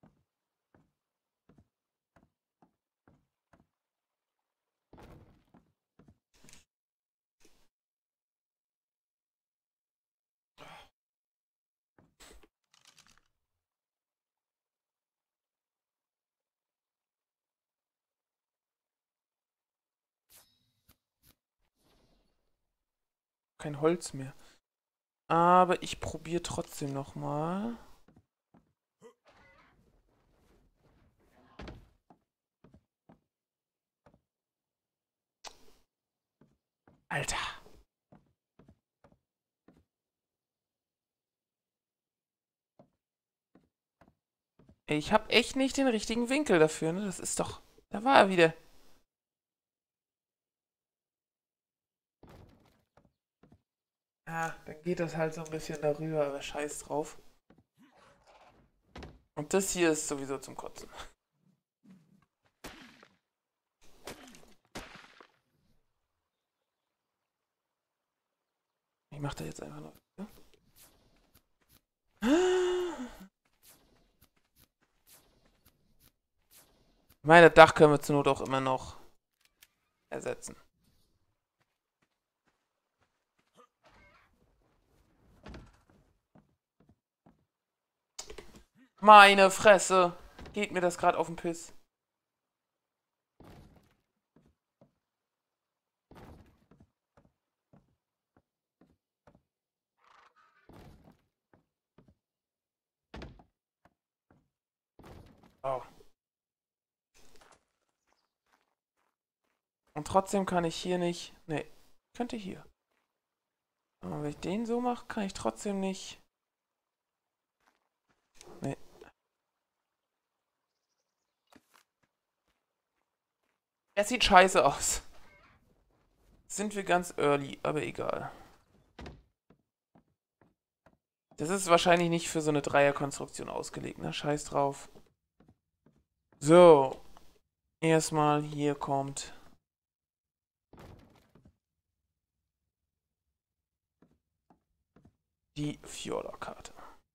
Kein Holz mehr. Aber ich probiere trotzdem nochmal. Alter. Ey, ich habe echt nicht den richtigen Winkel dafür, ne? Das ist doch... Da war er wieder. Ja, dann geht das halt so ein bisschen darüber, aber scheiß drauf. Und das hier ist sowieso zum Kotzen. Ich mach da jetzt einfach noch... Ja? Meine Dach können wir zur Not auch immer noch ersetzen. Meine Fresse. Geht mir das gerade auf den Piss. Oh. Und trotzdem kann ich hier nicht... Nee, könnte hier. Aber wenn ich den so mache, kann ich trotzdem nicht... Nee. Es sieht scheiße aus. Sind wir ganz early, aber egal. Das ist wahrscheinlich nicht für so eine Dreierkonstruktion ausgelegt, ne? Scheiß drauf. So. Erstmal hier kommt... die Fjorder-Karte.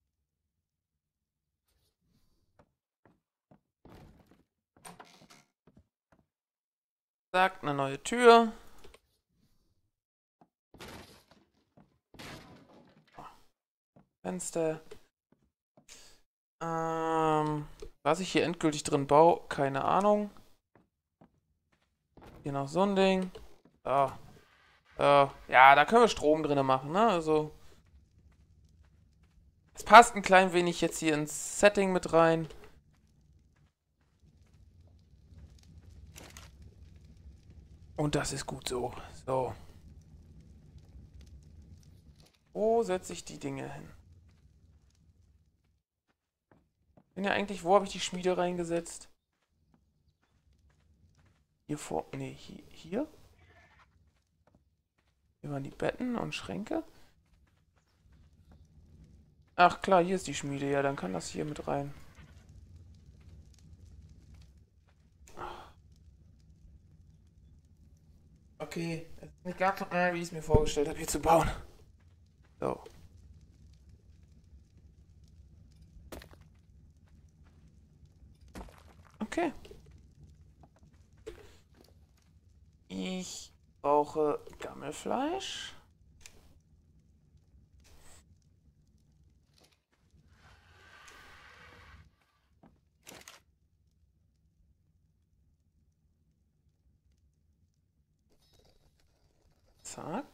Sagt eine neue Tür. Fenster. Was ich hier endgültig drin baue, keine Ahnung. Hier noch so ein Ding. So. Ja, da können wir Strom drin machen, ne? Also, es passt ein klein wenig jetzt hier ins Setting mit rein. Und das ist gut so. So. Wo setze ich die Dinge hin? Bin ja eigentlich, wo habe ich die Schmiede reingesetzt? Hier vor. Ne, hier? Hier waren die Betten und Schränke. Ach klar, hier ist die Schmiede. Ja, dann kann das hier mit rein. Okay, es ist nicht ganz so geil, wie ich es mir vorgestellt habe, hier zu bauen. So. Okay. Ich brauche Gammelfleisch. Zack.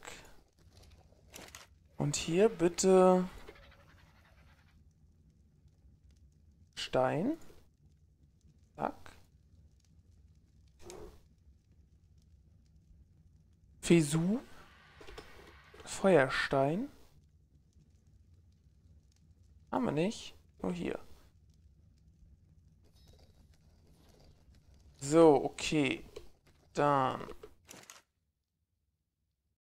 Und hier bitte Stein. Zack. Fesu. Feuerstein. Haben wir nicht. Nur hier. So, okay. Dann